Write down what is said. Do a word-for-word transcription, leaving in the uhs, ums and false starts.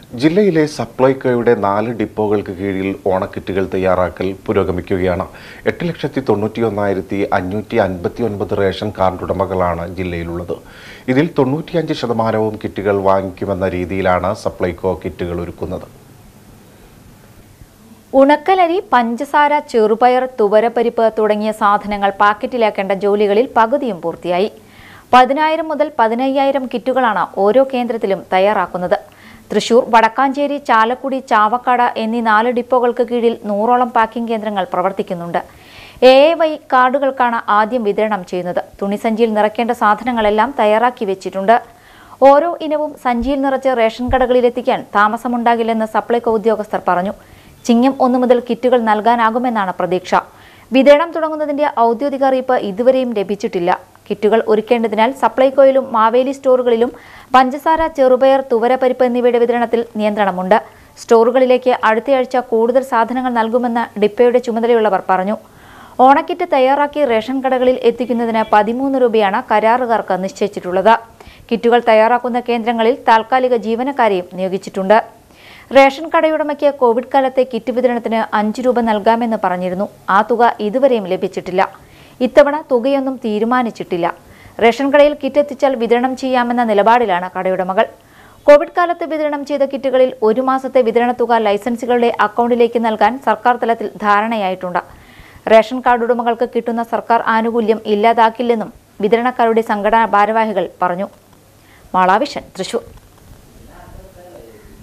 ജില്ലയിലെ സപ്ലൈകോയുടെ നാല് ഡിപ്പോകൾക്ക് കീഴിൽ ഓണക്കിറ്റുകൾ തയ്യാറാക്കൽ പുരോഗമിക്കുകയാണ്. എട്ട് ലക്ഷത്തി തൊണ്ണൂറ്റി ഒന്നായിരത്തി അഞ്ഞൂറ്റി അൻപത്തി ഒൻപത് റേഷൻ കാർഡ് ഉടമകളാണ് ജില്ലയിലുള്ളത്. ഇതിൽ തൊണ്ണൂറ്റിയഞ്ച് ശതമാനവും കിറ്റുകൾ വാങ്ങിക്കുമെന്ന രീതിയിലാണ് സപ്ലൈകോ കിറ്റുകൾ ഒരുക്കുന്നത്. ഉണക്കലരി, പഞ്ചസാര, ചെറുപയർ, തുവരപ്പരിപ്പ് തുടങ്ങിയ സാധനങ്ങൾ പാക്കറ്റിലാക്കേണ്ട ജോലികളിൽ പകുതിയും പൂർത്തിയായി. പതിനായിരം മുതൽ പതിനയ്യായിരം കിറ്റുകളാണ് ഓരോ കേന്ദ്രത്തിലും തയ്യാറാക്കുന്നത്. തൃശൂർ, വടക്കാഞ്ചേരി, ചാലക്കുടി, ചാവക്കാട് എന്നീ നാല് ഡിപ്പോകൾക്ക് കീഴിൽ നൂറോളം പാക്കിംഗ് കേന്ദ്രങ്ങൾ പ്രവർത്തിക്കുന്നുണ്ട്. എ എ വൈ കാർഡുകൾക്കാണ് ആദ്യം വിതരണം ചെയ്യുന്നത്. തുണിസഞ്ചിയിൽ നിറയ്ക്കേണ്ട സാധനങ്ങളെല്ലാം തയ്യാറാക്കി വെച്ചിട്ടുണ്ട്. ഓരോ ഇനവും സഞ്ചിയിൽ നിറച്ച് റേഷൻ കടകളിലെത്തിക്കാൻ താമസമുണ്ടാകില്ലെന്ന് സപ്ലൈകോ ഉദ്യോഗസ്ഥർ പറഞ്ഞു. ചിങ്ങം ഒന്ന് മുതൽ കിറ്റുകൾ നൽകാനാകുമെന്നാണ് പ്രതീക്ഷ. വിതരണം തുടങ്ങുന്നതിന്റെ ഔദ്യോഗിക അറിയിപ്പ് ഇതുവരെയും ലഭിച്ചിട്ടില്ല. കിറ്റുകൾ ഒരുക്കേണ്ടതിനാൽ സപ്ലൈകോയിലും മാവേലി സ്റ്റോറുകളിലും പഞ്ചസാര, ചെറുപയർ, തുവരപ്പരിപ്പ് എന്നിവയുടെ വിതരണത്തിൽ നിയന്ത്രണമുണ്ട്. സ്റ്റോറുകളിലേക്ക് അടുത്തയാഴ്ച കൂടുതൽ സാധനങ്ങൾ നൽകുമെന്ന് ഡിപ്പോയുടെ ചുമതലയുള്ളവർ പറഞ്ഞു. ഓണക്കിറ്റ് തയ്യാറാക്കി റേഷൻ കടകളിൽ എത്തിക്കുന്നതിന് പതിമൂന്ന് രൂപയാണ് കരാറുകാർക്ക് നിശ്ചയിച്ചിട്ടുള്ളത്. കിറ്റുകൾ തയ്യാറാക്കുന്ന കേന്ദ്രങ്ങളിൽ താൽക്കാലിക ജീവനക്കാരെയും നിയോഗിച്ചിട്ടുണ്ട്. റേഷൻ കടയുടമയ്ക്ക് കോവിഡ് കാലത്തെ കിറ്റ് വിതരണത്തിന് അഞ്ച് രൂപ നൽകാമെന്ന് പറഞ്ഞിരുന്നു. ആ തുക ഇതുവരെയും ലഭിച്ചിട്ടില്ല. ഇത്തവണ തുകയൊന്നും തീരുമാനിച്ചിട്ടില്ല. റേഷൻ കടയിൽ കിറ്റ് എത്തിച്ചാൽ വിതരണം ചെയ്യാമെന്ന നിലപാടിലാണ് കടയുടമകൾ. കോവിഡ് കാലത്ത് വിതരണം ചെയ്ത കിറ്റുകളിൽ ഒരു മാസത്തെ വിതരണ തുക ലൈസൻസുകളുടെ അക്കൗണ്ടിലേക്ക് നൽകാൻ സർക്കാർ തലത്തിൽ ധാരണയായിട്ടുണ്ട്. റേഷൻ കാർഡ് ഉടമകൾക്ക് കിട്ടുന്ന സർക്കാർ ആനുകൂല്യം ഇല്ലാതാക്കില്ലെന്നും വിതരണക്കാരുടെ സംഘടനാ ഭാരവാഹികൾ പറഞ്ഞു. മാളാവിഷൻ, തൃശൂർ.